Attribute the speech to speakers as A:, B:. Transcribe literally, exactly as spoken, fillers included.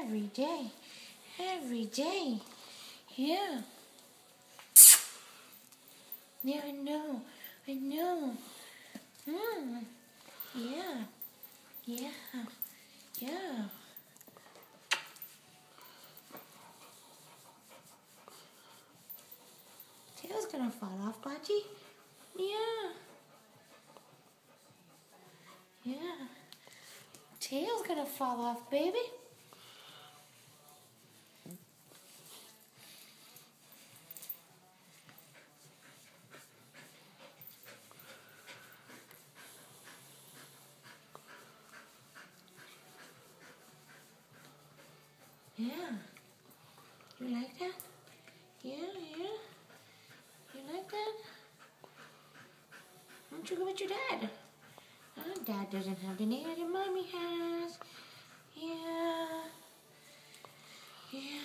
A: every day. Every day. Yeah. Yeah, I know. I know. Mm. Yeah. Yeah. Yeah. Tail's gonna fall off, Bachi. Yeah. Yeah. Tail's gonna fall off, baby. Yeah. You like that? Yeah, yeah. You like that? Why don't you go with your dad? Oh, Dad doesn't have the nail that Mommy has. Yeah. Yeah.